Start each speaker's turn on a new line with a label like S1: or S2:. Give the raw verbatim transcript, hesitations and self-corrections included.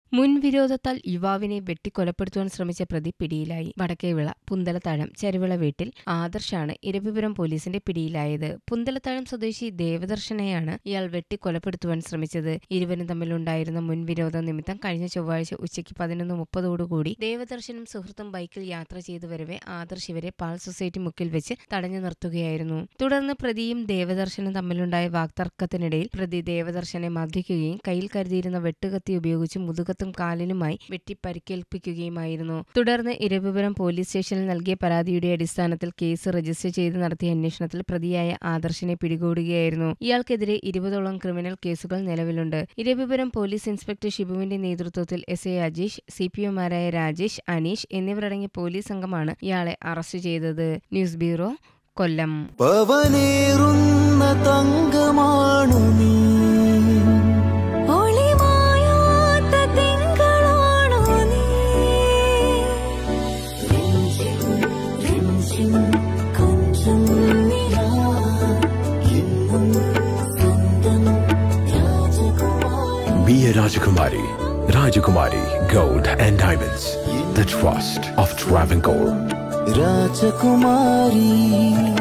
S1: മുൻവിരോധത്താൽ യുവാവിനെ വെട്ടിക്കൊലപ്പെടുത്തുവാൻ ശ്രമിച്ച പ്രതി പിടിയിലായി. വടക്കേവിള പുന്തലത്താഴം ചരുവിള വീട്ടിൽ ആദർശാണ് ഇരവിപുരം പോലീസിന്റെ പിടിയിലായത്. പുന്തലത്താഴം സ്വദേശി ദേവദർശനെയാണ് ഇയാൾ വെട്ടിക്കൊലപ്പെടുത്തുവാൻ ശ്രമിച്ചത്. ഇരുവരും തമ്മിലുണ്ടായിരുന്ന മുൻവിരോധ നിമിത്തം കഴിഞ്ഞ ചൊവ്വാഴ്ച ഉച്ചയ്ക്ക് പതിനൊന്ന് മുപ്പതോടുകൂടി ദേവദർശനും സുഹൃത്തും ബൈക്കിൽ യാത്ര ചെയ്തു വരവെ ആദർശ് ഇവരെ പാൽ സൊസൈറ്റി മുക്കിൽ വെച്ച് തടഞ്ഞു നിർത്തുകയായിരുന്നു. തുടർന്ന് പ്രതിയും ദേവദർശനും തമ്മിലുണ്ടായ വാക്തർക്കത്തിനിടയിൽ പ്രതി ദേവദർശനെ മർദ്ദിക്കുകയും കയ്യിൽ കരുതിയിരുന്ന വെട്ടുകത്തി ഉപയോഗിച്ച് മുതുക കാലിനുമായി വെട്ടി പരിക്കേൽപ്പിക്കുകയുമായിരുന്നു. തുടർന്ന് ഇരവിപുരം പോലീസ് സ്റ്റേഷനിൽ നൽകിയ പരാതിയുടെ അടിസ്ഥാനത്തിൽ കേസ് രജിസ്റ്റർ ചെയ്ത് നടത്തിയ അന്വേഷണത്തിൽ പ്രതിയായ ആദർശിനെ പിടികൂടുകയായിരുന്നു. ഇയാൾക്കെതിരെ ഇരുപതോളം ക്രിമിനൽ കേസുകൾ നിലവിലുണ്ട്. ഇരവിപുരം പോലീസ് ഇൻസ്പെക്ടർ ഷിബുവിന്റെ നേതൃത്വത്തിൽ S I Ajeesh, C P ഒമാരായ രാജേഷ്, അനീഷ് എന്നിവരടങ്ങിയ പോലീസ് സംഘമാണ് ഇയാളെ അറസ്റ്റ് ചെയ്തത്. News bureau, Kollam.
S2: Be a Rajakumari. Rajakumari Gold and Diamonds. The trust of Travancore.
S3: Rajakumari.